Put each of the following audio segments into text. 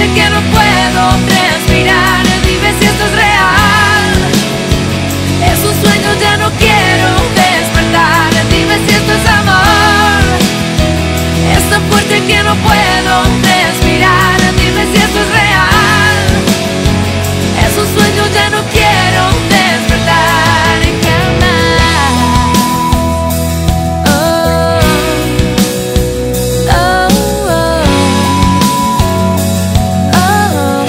que no puedo respirar. Dime si esto es real. Es un sueño, ya no quiero despertar. Dime si esto es amor. Es tan fuerte que no puedo respirar. Dime si esto es real. Es un sueño, ya no quiero despertar jamás. Oh, oh, oh, oh.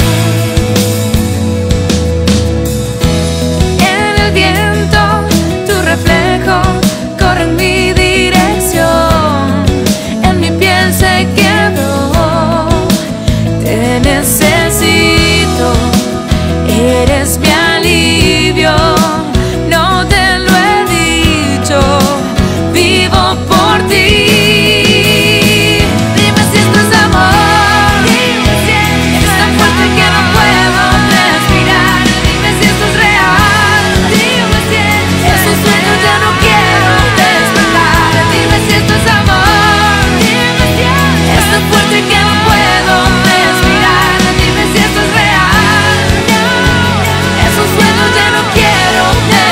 En el viento tu reflejo corre en mi dirección. En mi piel se quedó. Te necesito. Eres mi alivio, no te lo he dicho, vivo por ti. Dime si esto es amor. Es tan fuerte que no puedo respirar. Dime si esto es real. Es un sueño, ya no quiero despertar. Dime si esto es amor. Es tan fuerte que no puedo respirar. Dime si esto es real. Es un sueño, ya no quiero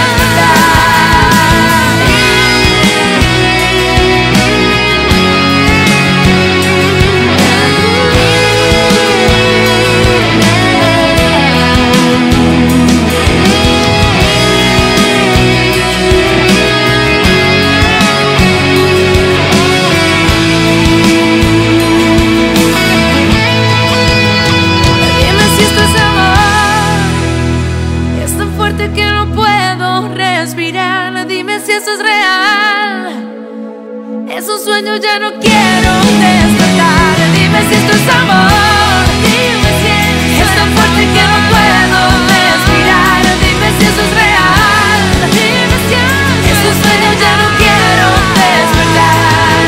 Dime si esto es amor. Es tan fuerte que no puedo respirar. Dime si eso es real. Es un sueño, ya no quiero despertar. Dime si esto es amor. Es tan fuerte que no puedo respirar. Dime si eso es real. Es un sueño, ya no quiero despertar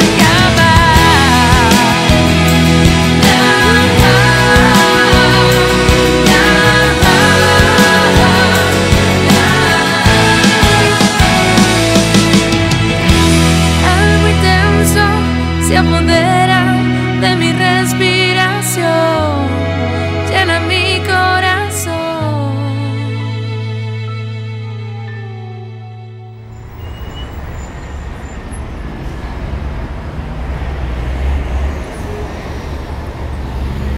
jamás. Algo intenso se apodera